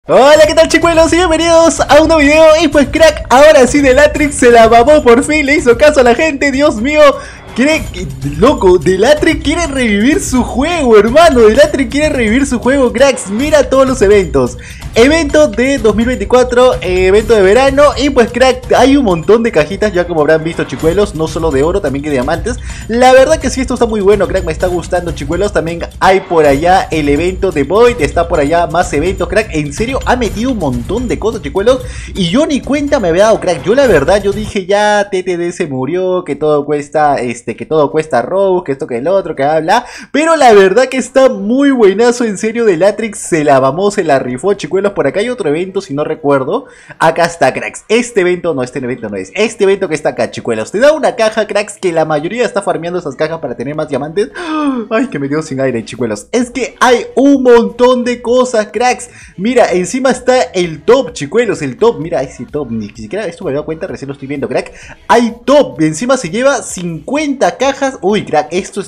Hola, ¿qué tal, chicuelos? Y bienvenidos a un nuevo video. Y pues, crack, ahora sí Delatrix se la mamó por fin, le hizo caso a la gente. Dios mío, loco, Delatrix quiere revivir su juego, hermano. Delatrix quiere revivir su juego, cracks. Mira todos los eventos. Evento de 2024, evento de verano. Y pues, crack, hay un montón de cajitas, ya como habrán visto, chicuelos. No solo de oro, también que de diamantes. La verdad que sí, esto está muy bueno, crack, me está gustando, chicuelos. También hay por allá el evento de Void. Está por allá más eventos, crack. En serio, ha metido un montón de cosas, chicuelos. Y yo ni cuenta me había dado, crack. Yo la verdad, yo dije ya, TTD se murió, que todo cuesta, que todo cuesta Rose, que esto que el otro, que habla. Pero la verdad que está muy buenazo, en serio. Delatrix se la mamó, se la rifó, chicuelos. Por acá hay otro evento, si no recuerdo. Acá está, cracks. Este evento no es. Este evento que está acá, chicuelos. Te da una caja, cracks, que la mayoría está farmeando esas cajas para tener más diamantes. Ay, que me quedo sin aire, chicuelos. Es que hay un montón de cosas, cracks. Mira, encima está el top, chicuelos. El top, mira ese top. Ni siquiera esto me he dado cuenta, recién lo estoy viendo, crack. Hay top. Encima se lleva 50 cajas. Uy, crack, esto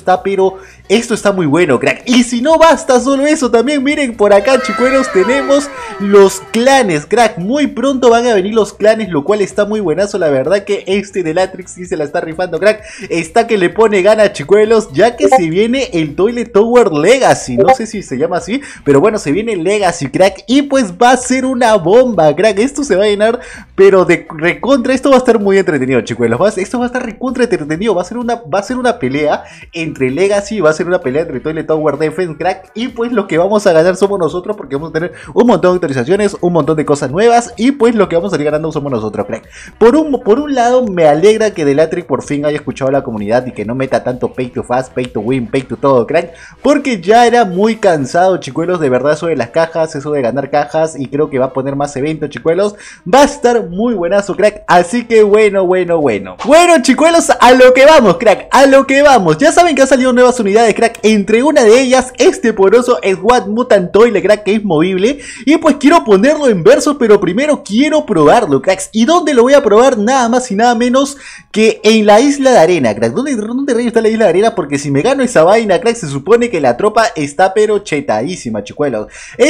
está muy bueno, crack. Y si no basta solo eso, también miren por acá, chicuelos, tenemos los clanes, crack. Muy pronto van a venir los clanes, lo cual está muy buenazo. La verdad que este Delatrix sí se la está rifando, crack. Está que le pone ganas, chicuelos, ya que se viene el Toilet Tower Legacy. No sé si se llama así, pero bueno, se viene el Legacy, crack. Y pues va a ser una bomba, crack. Esto se va a llenar, pero de recontra. Esto va a estar muy entretenido, chicuelos. Esto va a estar recontra entretenido. Va a ser una pelea entre Legacy. Va a ser una pelea entre Toilet Tower Defense, crack. Y pues lo que vamos a ganar somos nosotros, porque vamos a tener un montón de actualizaciones, un montón de cosas nuevas. Y pues lo que vamos a ir ganando somos nosotros, crack. Por un lado, me alegra que Delatrix por fin haya escuchado a la comunidad y que no meta tanto pay to fast, pay to win, pay to todo, crack. Porque ya era muy cansado, chicuelos, de verdad, eso de las cajas, eso de ganar cajas. Y creo que va a poner más eventos, chicuelos. Va a estar muy buenazo, crack. Así que bueno, chicuelos, a lo que vamos, crack. A lo que vamos. Ya saben que han salido nuevas unidades, crack. Entre una de ellas, este poroso SWAT Mutant Toilet, crack, que es movible. Y pues quiero ponerlo en versos, pero primero quiero probarlo, cracks. ¿Y dónde lo voy a probar? Nada más y nada menos que en la isla de arena, crack. ¿Dónde rayos está la isla de arena? Porque si me gano esa vaina, crack, se supone que la tropa está pero chetadísima, chicuelos.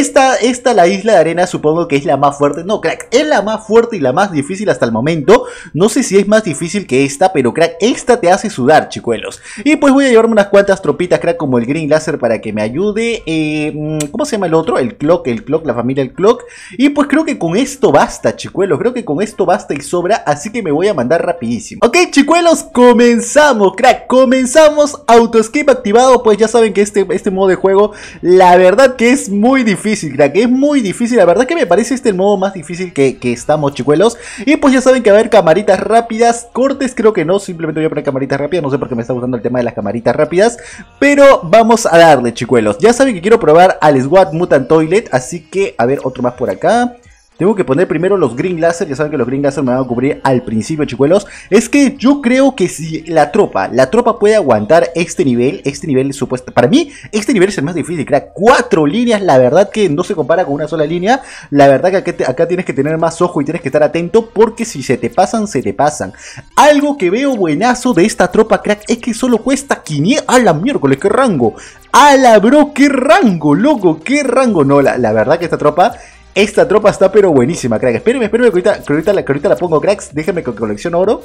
La isla de arena supongo que es la más fuerte. No, crack, es la más fuerte y la más difícil hasta el momento. No sé si es más difícil que esta, pero crack, esta te hace sudar, chicuelos. Y pues voy a llevarme unas cuantas tropitas, crack, como el Green Laser para que me ayude. ¿Cómo se llama el otro? El Clock, la familia el Clock. Y pues creo que con esto basta, chicuelos. Creo que con esto basta y sobra, así que me voy a mandar rapidísimo. Ok, chicuelos, comenzamos, crack. Comenzamos, autoescape activado. Pues ya saben que este modo de juego, la verdad que es muy difícil, crack. Es muy difícil, la verdad que me parece el modo más difícil que estamos, chicuelos. Y pues ya saben que va a haber camaritas rápidas. Cortes creo que no, simplemente voy a poner camaritas rápidas. No sé por qué me está gustando el tema de las camaritas rápidas, pero vamos a darle, chicuelos. Ya saben que quiero probar al SWAT Mutant Toilet, así que a ver, otro más por acá. Tengo que poner primero los Green Laser. Ya saben que los Green Laser me van a cubrir al principio, chicuelos. Es que yo creo que si la tropa puede aguantar este nivel supuesto. Para mí, este nivel es el más difícil, crack. 4 líneas, la verdad que no se compara con una sola línea. La verdad que acá tienes que tener más ojo y tienes que estar atento, porque si se te pasan, se te pasan. Algo que veo buenazo de esta tropa, crack, es que solo cuesta 500. ¡A la miércoles! ¡Qué rango! ¡A la bro! ¡Qué rango, loco! ¡Qué rango! No, la verdad que esta tropa está pero buenísima, crack. Espérenme que ahorita la pongo, cracks. Déjenme que colecciono oro.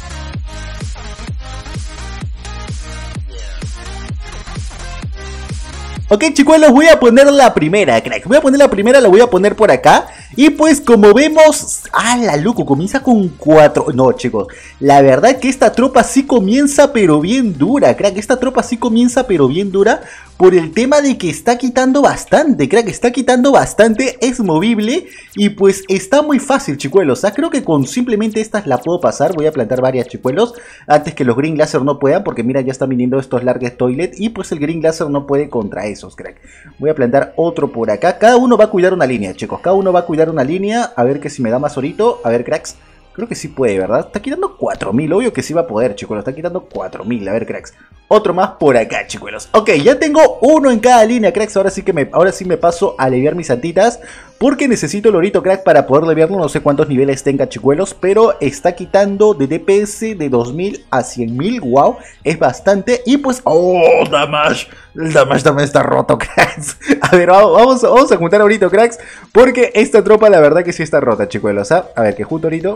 Ok, chicuelos, voy a poner la primera, crack. Voy a poner la primera, la voy a poner por acá. Y pues como vemos, la loco, comienza con 4. No, chicos, la verdad que esta tropa sí comienza pero bien dura, crack. Esta tropa sí comienza pero bien dura, por el tema de que está quitando bastante, crack. Está quitando bastante, es movible y pues está muy fácil, chicuelos. Creo que con simplemente estas la puedo pasar. Voy a plantar varias, chicuelos, antes que los Green Laser no puedan, porque mira, ya están viniendo estos Largest Toilet y pues el Green Laser no puede contra esos, crack. Voy a plantar otro por acá. Cada uno va a cuidar una línea, chicos. Cada uno va a cuidar una línea. A ver que si me da más orito. A ver, cracks. Creo que sí puede, ¿verdad? Está quitando 4000. Obvio que sí va a poder, chicuelos. Está quitando 4000. A ver, cracks. Otro más por acá, chicuelos. Ok, ya tengo uno en cada línea, cracks. Ahora sí me paso a aliviar mis santitas, porque necesito el orito crack para poder leviarlo. No sé cuántos niveles tenga, chicuelos, pero está quitando de DPS de 2000 a 100.000. Wow, es bastante. Y pues, oh, damage. El damage también está roto, cracks. A ver, vamos a juntar ahorita, cracks, porque esta tropa la verdad que sí está rota, chicuelos, ¿ah? A ver, que junto ahorita.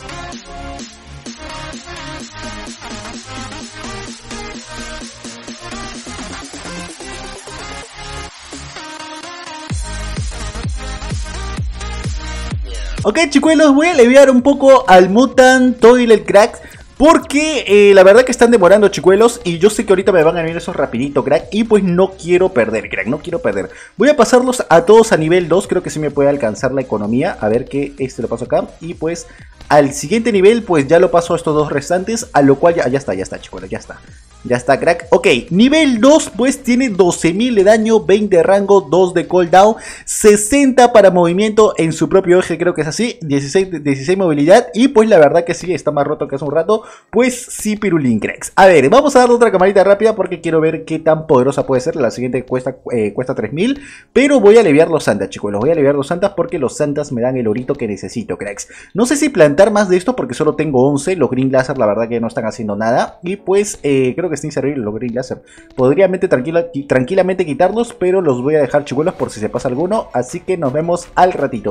Ok, chicuelos, voy a aliviar un poco al Mutant Toilet, cracks, porque la verdad que están demorando, chicuelos, y yo sé que ahorita me van a venir esos rapidito, crack, y pues no quiero perder, crack, no quiero perder. Voy a pasarlos a todos a nivel 2, creo que sí me puede alcanzar la economía. A ver que lo paso acá, y pues al siguiente nivel pues ya lo paso a estos dos restantes, a lo cual ya está, chicuelos, ya está. Ya está, crack. Ok, nivel 2 pues tiene 12.000 de daño, 20 de rango, 2 de cooldown, 60 para movimiento en su propio eje, creo que es así, 16 movilidad, y pues la verdad que sí, está más roto que hace un rato. Pues sí, pirulín, cracks. A ver, vamos a darle otra camarita rápida porque quiero ver qué tan poderosa puede ser. La siguiente cuesta 3.000, pero voy a aliviar los santas, chicos. Los voy a aliviar los santas porque los santas me dan el orito que necesito, cracks. No sé si plantar más de esto porque solo tengo 11. Los green laser la verdad que no están haciendo nada, y pues creo que es inservible los green laser. Podría tranquilamente quitarlos, pero los voy a dejar, chicuelos, por si se pasa alguno. Así que nos vemos al ratito.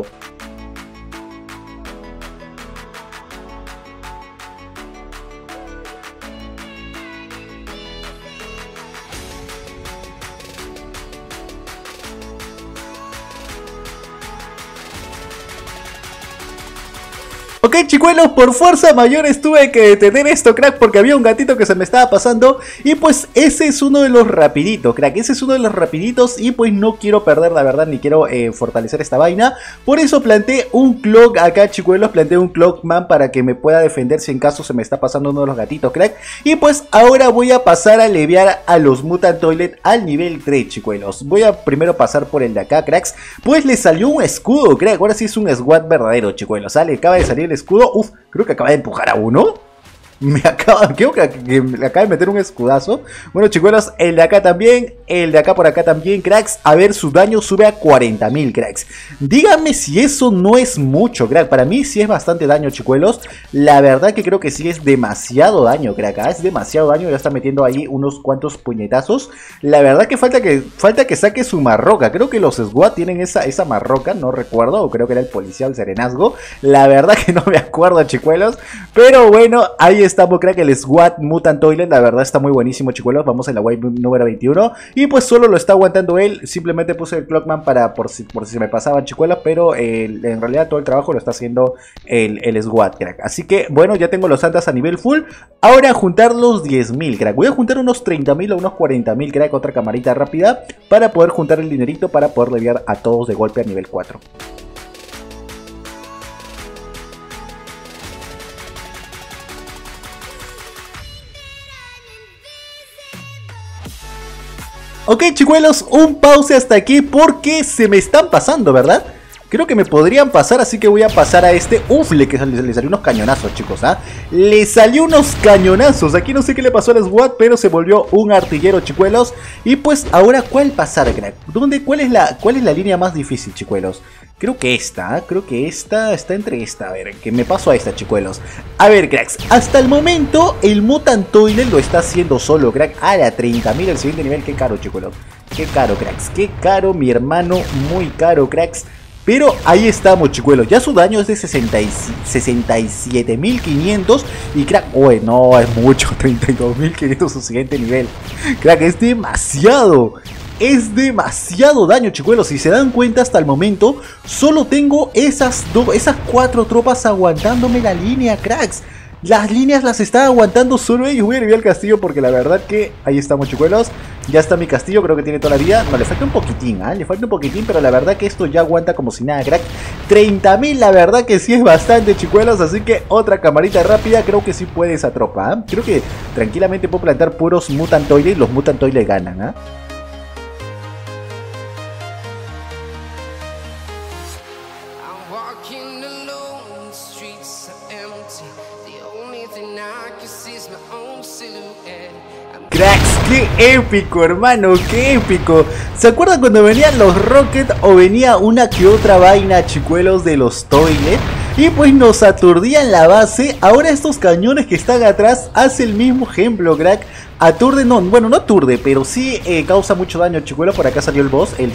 Ok, chicuelos, por fuerza mayor tuve que detener esto, crack, porque había un gatito que se me estaba pasando. Y pues ese es uno de los rapiditos, crack, ese es uno de los rapiditos. Y pues no quiero perder, la verdad, ni quiero fortalecer esta vaina. Por eso planté un clock acá, chicuelos, planté un clockman para que me pueda defender si en caso se me está pasando uno de los gatitos, crack. Y pues ahora voy a pasar a leviar a los Mutant Toilet al nivel 3, chicuelos. Voy a primero pasar por el de acá, cracks. Pues le salió un escudo, crack, ahora sí es un SWAT verdadero, chicuelos. Sale, acaba de salir el escudo. Uf, creo que acaba de empujar a uno. Creo que me acaba de meter un escudazo. Bueno, chicuelos, el de acá también. El de acá por acá también, cracks. A ver, su daño sube a 40.000, cracks. Díganme si eso no es mucho, crack. Para mí sí es bastante daño, chicuelos. La verdad que creo que sí es demasiado daño, crack. Es demasiado daño. Ya está metiendo ahí unos cuantos puñetazos. La verdad que falta que saque su marroca. Creo que los SWAT tienen esa marroca, no recuerdo. O creo que era el policía, el serenazgo. La verdad que no me acuerdo, chicuelos. Pero bueno, ahí estamos, crack, el SWAT Mutant Toilet. La verdad está muy buenísimo, chicuelos. Vamos en la wave número 21. Y pues solo lo está aguantando él. Simplemente puse el Clockman por si se me pasaban, chicuelos. Pero en realidad todo el trabajo lo está haciendo el SWAT, crack. Así que bueno, ya tengo los santas a nivel full. Ahora juntar los 10.000, crack. Voy a juntar unos 30.000 o unos 40.000, crack. Otra camarita rápida para poder juntar el dinerito para poder leviar a todos de golpe a nivel 4. Ok, chicuelos, un pause hasta aquí porque se me están pasando, ¿verdad? Creo que me podrían pasar, así que voy a pasar a este. Uf, le salió unos cañonazos, chicos, ¿ah? Le salió unos cañonazos. Aquí no sé qué le pasó al SWAT, pero se volvió un artillero, chicuelos. Y pues ahora, ¿cuál pasar, crack? ¿Cuál es la línea más difícil, chicuelos? Creo que esta está entre esta. A ver, que me paso a esta, chicuelos. A ver, cracks, hasta el momento el Mutant Toilet lo está haciendo solo, crack. A la 30.000 el siguiente nivel. Qué caro, chicuelos. Qué caro, cracks. Qué caro, mi hermano. Muy caro, cracks. Pero ahí estamos, chicuelos. Ya su daño es de 67.500. Y crack, uy, no, es mucho. 32.500 su siguiente nivel. Crack, es demasiado. Es demasiado daño, chicuelos. Si se dan cuenta, hasta el momento solo tengo esas 4 tropas aguantándome la línea, cracks. Las líneas las está aguantando solo ellos. Voy a aliviar el castillo porque la verdad que ahí estamos, chicuelos. Ya está mi castillo, creo que tiene toda la vida. No, le falta un poquitín, ¿eh? Le falta un poquitín, pero la verdad que esto ya aguanta como si nada, crack. 30.000, la verdad que sí es bastante, chicuelos. Así que otra camarita rápida, creo que sí puede esa tropa, ¿eh? Creo que tranquilamente puedo plantar puros Mutant Toilet y los Mutant Toilet ganan, ¿eh? Cracks, qué épico, hermano, qué épico. ¿Se acuerdan cuando venían los Rocket o venía una que otra vaina, chicuelos, de los Toilet? Y pues nos aturdían la base. Ahora estos cañones que están atrás hace el mismo ejemplo, crack. Aturde, no, bueno, no aturde, pero sí causa mucho daño, chicuelos. Por acá salió el boss, el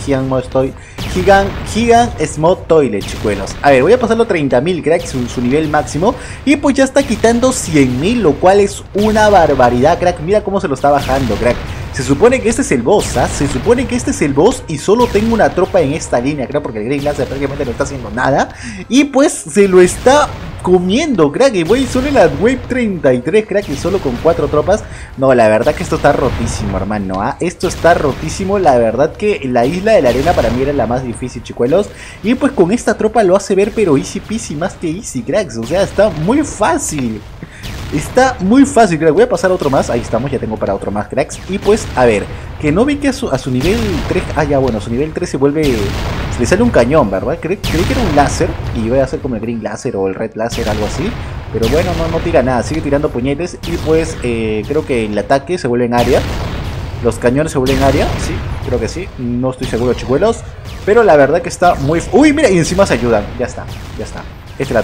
Gigant Smog Toilet, chicuelos. A ver, voy a pasarlo 30.000, crack, su nivel máximo. Y pues ya está quitando 100.000, lo cual es una barbaridad, crack. Mira cómo se lo está bajando, crack. Se supone que este es el boss, ¿ah? Se supone que este es el boss y solo tengo una tropa en esta línea, crack, porque el Green Lancer prácticamente no está haciendo nada. Y pues se lo está comiendo, crack, y voy solo en la wave 33, crack, y solo con 4 tropas. No, la verdad que esto está rotísimo, hermano, ¿ah? Esto está rotísimo. La verdad que la isla de la arena para mí era la más difícil, chicuelos. Y pues con esta tropa lo hace ver pero easy peasy, más que easy, cracks. O sea, está muy fácil. Está muy fácil, crack. Voy a pasar a otro más. Ahí estamos, ya tengo para otro más, cracks. Y pues, a ver, que no vi que a su nivel 3... Ah, ya, bueno, a su nivel 3 se vuelve... Se le sale un cañón, ¿verdad? Creí que era un láser. Y voy a hacer como el Green Láser o el Red Láser, algo así. Pero bueno, no tira nada. Sigue tirando puñetes. Y pues, creo que el ataque se vuelve en área. Los cañones se vuelven área. Sí, creo que sí. No estoy seguro, chicuelos. Pero la verdad que está muy... Uy, mira, y encima se ayudan. Ya está, ya está. Esta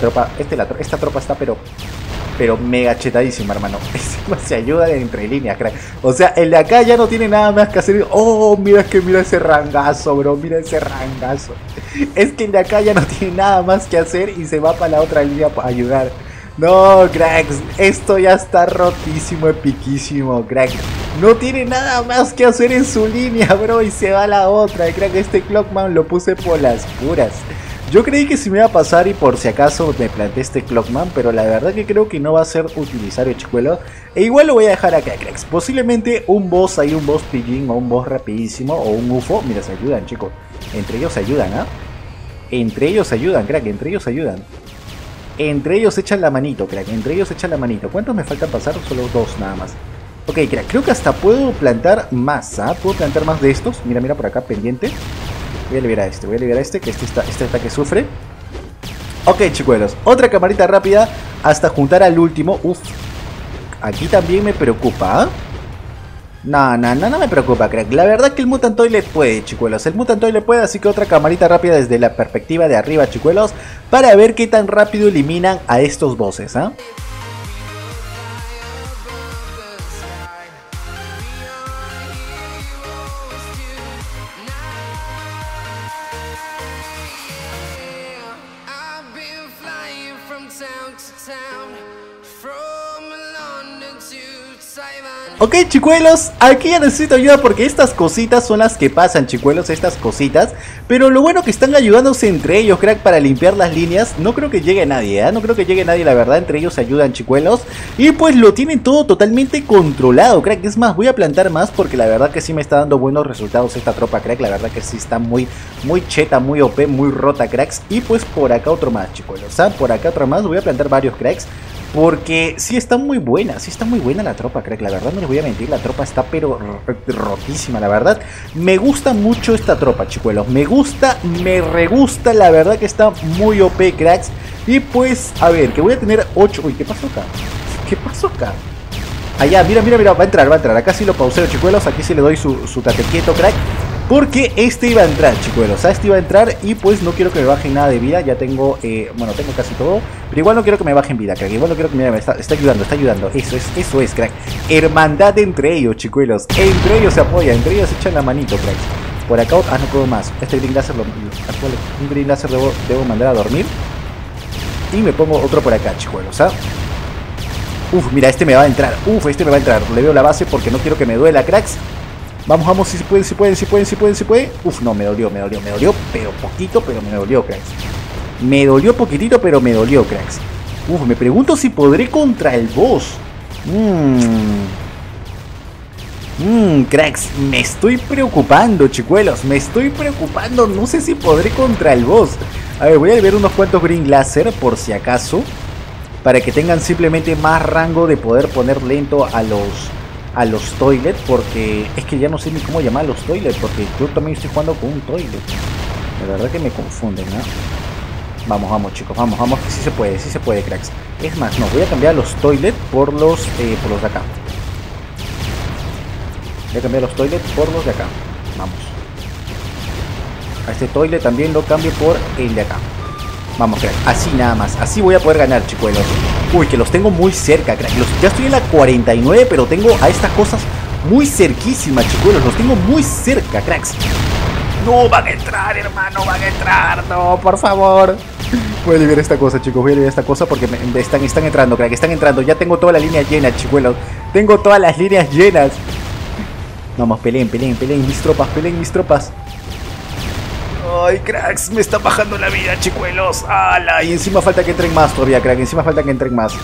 tropa está, pero mega chetadísima, hermano. Se ayuda de entre líneas, crack. O sea, el de acá ya no tiene nada más que hacer. Oh, mira ese rangazo, bro. Mira ese rangazo. Es que el de acá ya no tiene nada más que hacer y se va para la otra línea para ayudar. No, cracks. Esto ya está rotísimo, epiquísimo, crack. No tiene nada más que hacer en su línea, bro. Y se va a la otra, crack. Este Clockman lo puse por las puras. Yo creí que si me iba a pasar y por si acaso me planteé este Clockman, pero la verdad que creo que no va a ser utilitario, chicuelo. E igual lo voy a dejar acá, cracks. Posiblemente un boss ahí, un boss pillín o un boss rapidísimo o un UFO. Mira, se ayudan, chicos. Entre ellos se ayudan, ¿ah? Entre ellos se ayudan, crack. Entre ellos se ayudan. Entre ellos echan la manito, crack. Entre ellos echan la manito. ¿Cuántos me faltan pasar? Solo 2 nada más. Ok, crack. Creo que hasta puedo plantar más, ¿ah? Puedo plantar más de estos. Mira, mira por acá, pendiente. Voy a liberar a este, que este ataque sufre. Ok, chicuelos, otra camarita rápida hasta juntar al último. Uf, aquí también me preocupa, ¿eh? No me preocupa, crack. La verdad que el Mutant Toilet puede, chicuelos. El Mutant Toilet puede, así que otra camarita rápida desde la perspectiva de arriba, chicuelos, para ver qué tan rápido eliminan a estos bosses, ¿ah? Ok, chicuelos, aquí ya necesito ayuda porque estas cositas son las que pasan, chicuelos, estas cositas. Pero lo bueno que están ayudándose entre ellos, crack, para limpiar las líneas. No creo que llegue nadie, ¿eh? No creo que llegue nadie, la verdad, entre ellos se ayudan, chicuelos. Y pues lo tienen todo totalmente controlado, crack. Es más, voy a plantar más porque la verdad que sí me está dando buenos resultados esta tropa, crack. La verdad que sí está muy cheta, muy OP, muy rota, cracks. Y pues por acá otro más, chicuelos, ¿sabes? Por acá otro más, voy a plantar varios, cracks. Porque sí está muy buena la tropa, crack. La verdad no les voy a mentir, la tropa está pero rotísima, la verdad. Me gusta mucho esta tropa, chicuelos. Me gusta, me regusta, la verdad que está muy OP, cracks. Y pues, a ver, que voy a tener 8... Uy, ¿qué pasó acá? ¿Qué pasó acá? Allá, mira, va a entrar. Acá sí lo pauseo, chicuelos. Aquí sí le doy su tate quieto, crack. Porque este iba a entrar, chicuelos. Este iba a entrar y pues no quiero que me bajen nada de vida. Ya tengo, bueno, tengo casi todo. Pero igual no quiero que me bajen vida, crack. Igual no quiero que me está ayudando. Eso es, crack. Hermandad entre ellos, chicuelos. Entre ellos se apoya, entre ellos se echan la manito, crack. Por acá, no puedo más. Este Green Láser, un Green Láser debo mandar a dormir. Y me pongo otro por acá, chicuelos, ¿ah? Uf, mira, este me va a entrar. Le veo la base porque no quiero que me duela, cracks. Vamos, si puede. Uf, no, me dolió, pero poquito, pero me dolió, cracks. Me dolió poquitito, pero me dolió, cracks. Uf, me pregunto si podré contra el boss. Cracks, me estoy preocupando, chicuelos. No sé si podré contra el boss. A ver, voy a ver unos cuantos Green Láser por si acaso, para que tengan simplemente más rango de poder poner lento a los Toilet, porque es que ya no sé ni cómo llamar a los Toilet, porque yo también estoy jugando con un Toilet. La verdad que me confunden, ¿no? Vamos, vamos chicos, vamos, vamos, que sí se puede, cracks. Es más, no, voy a cambiar los toilet por los de acá. Voy a cambiar los toilet por los de acá. Vamos. A este toilet también lo cambio por el de acá. Vamos, crack, así nada más. Así voy a poder ganar, chicuelos. Uy, que los tengo muy cerca, crack. Ya estoy en la 49, pero tengo a estas cosas muy cerquísimas, chicuelos. Los tengo muy cerca, cracks. No, van a entrar, hermano, van a entrar. No, por favor. Voy a aliviar esta cosa, chicos. Voy a aliviar esta cosa porque están entrando, crack. Están entrando. Ya tengo toda la línea llena, chicuelos. Tengo todas las líneas llenas. Vamos, peleen, peleen, peleen mis tropas, peleen mis tropas. Ay, cracks, me está bajando la vida, chicuelos. ¡Hala! Y encima falta que entren más todavía, crack. Encima falta que entren más.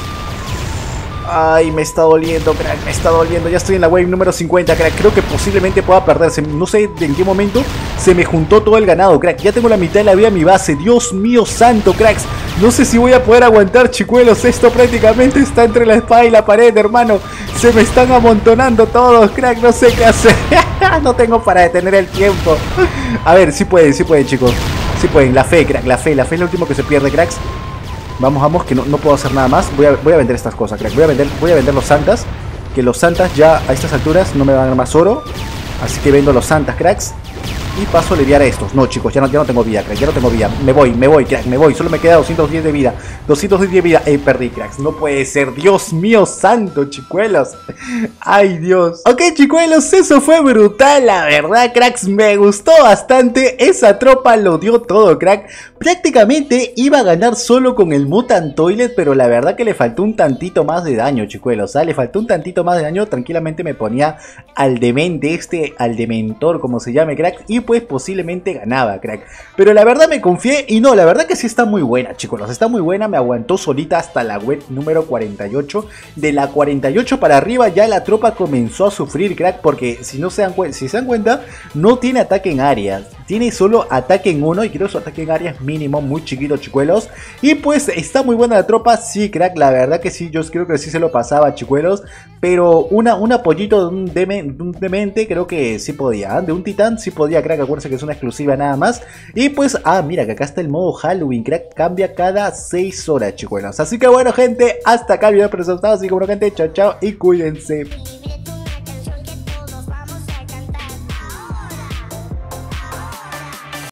Ay, me está doliendo, crack, me está doliendo. Ya estoy en la wave número 50, crack. Creo que posiblemente pueda perderse. No sé en qué momento se me juntó todo el ganado, crack. Ya tengo la mitad de la vida a mi base. Dios mío santo, cracks. No sé si voy a poder aguantar, chicuelos. Esto prácticamente está entre la espada y la pared, hermano. Se me están amontonando todos, crack. No sé qué hacer. No tengo para detener el tiempo. A ver, sí pueden, chicos. Sí pueden. La fe, crack, la fe es lo último que se pierde, cracks. Vamos, vamos, que no puedo hacer nada más. Voy a vender estas cosas, crack. Voy a vender los santas. Que los santas ya a estas alturas no me van a dar más oro. Así que vendo los santas, cracks. Y paso a aliviar a estos. No, chicos, ya no tengo vida, crack. Ya no tengo vida. Me voy, crack, me voy. Solo me queda 210 de vida. 210 de vida. Perdí, cracks. No puede ser. Dios mío santo, chicuelos. Ay, Dios. Ok, chicuelos, eso fue brutal, la verdad, cracks. Me gustó bastante. Esa tropa lo dio todo, crack. Prácticamente iba a ganar solo con el Mutant Toilet, pero la verdad que le faltó un tantito más de daño, chicuelos. Le faltó un tantito más de daño. Tranquilamente me ponía al demente al dementor, como se llame, crack. Y pues posiblemente ganaba, crack. Pero la verdad me confié y no, la verdad que sí está muy buena, chicos. Está muy buena, me aguantó solita hasta la web número 48. De la 48 para arriba ya la tropa comenzó a sufrir, crack, porque si se dan cuenta, no tiene ataque en área. Tiene solo ataque en 1 y creo que su ataque en área es mínimo, muy chiquito, chicuelos. Y pues está muy buena la tropa, sí, crack, la verdad que sí, yo creo que sí se lo pasaba, chicuelos. Pero un apoyito de un demente creo que sí podía, de un titán sí podía, crack, acuérdense que es una exclusiva nada más. Y pues, mira que acá está el modo Halloween, crack, cambia cada 6 horas, chicuelos. Así que bueno, gente, hasta acá el video presentado, así que bueno, gente, chao, chao y cuídense.